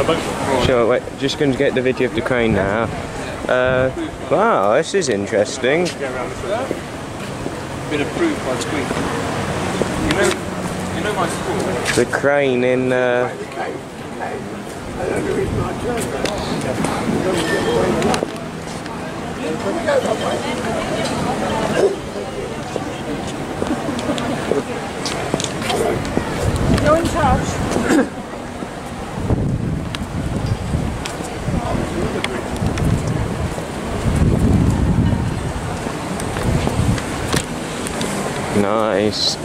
Sure, wait, just going to get the video of the crane now. Wow, this is interesting. Been approved by Squeak. You know my school? The crane in You're in charge. nice.